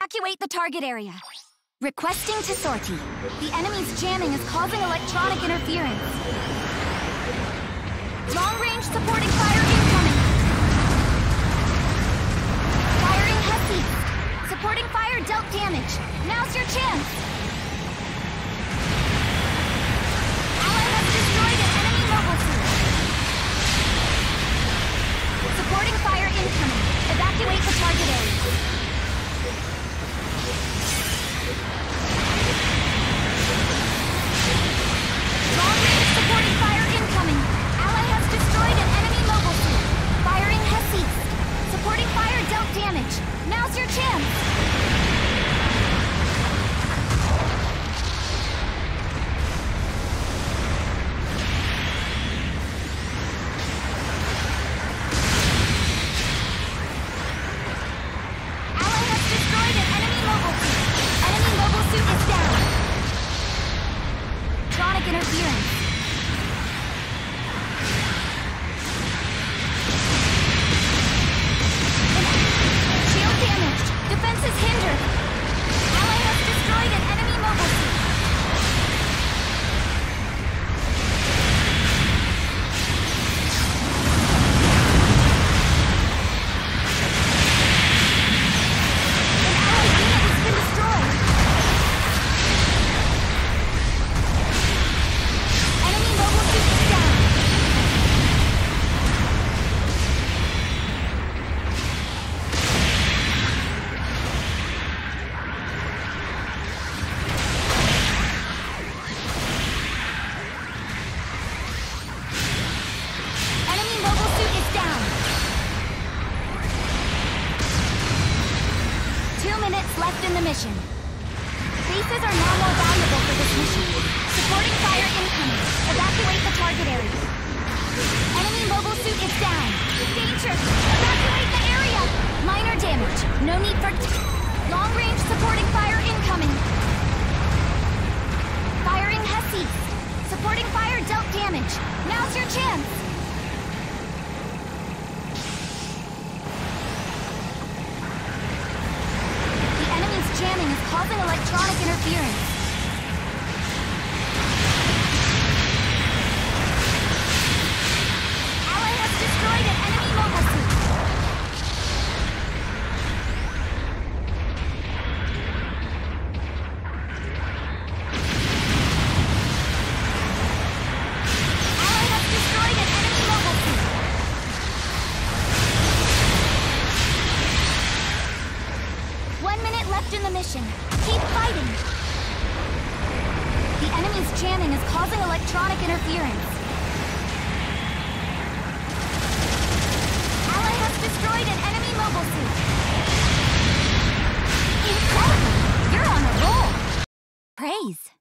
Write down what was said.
Evacuate the target area. Requesting to sortie. The enemy's jamming is causing electronic interference. Long-range supporting fire incoming. Firing has ceased. Supporting fire dealt damage. Now's your chance. Ally has destroyed an enemy mobile suit. Supporting fire incoming. Evacuate the target area. Long-range supporting fire incoming. Ally has destroyed an enemy mobile suit. Firing has ceased. Supporting fire dealt damage. Now's your chance. Ally has destroyed an enemy mobile suit. Enemy mobile suit is down. Electronic interference. Shield damaged. Defenses hindered. Ally has destroyed an enemy mobile suit. An allied unit has been destroyed. Enemy mobile suit is down. Enemy mobile suit is down. 2 minutes left in the mission. Bases are now more valuable for this mission. Supporting fire incoming. Evacuate the target area. Enemy mobile suit is down. Danger! Evacuate the area! Minor damage. No need for... Long-range supporting fire incoming. Firing has ceased. Supporting fire dealt damage. Now's your chance. The enemy's jamming is causing electronic interference. Ally has destroyed an enemy mobile suit. Ally has destroyed an enemy mobile suit. 1 minute left in the mission. Keep fighting. The enemy's jamming is causing electronic interference. Ally has destroyed an enemy mobile suit. Incredible! You're on a roll! Praise.